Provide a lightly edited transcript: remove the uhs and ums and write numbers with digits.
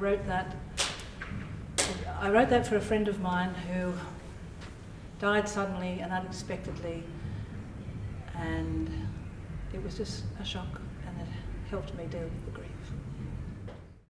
wrote that. I wrote that for a friend of mine who died suddenly and unexpectedly, and it was just a shock, and it helped me deal with the grief.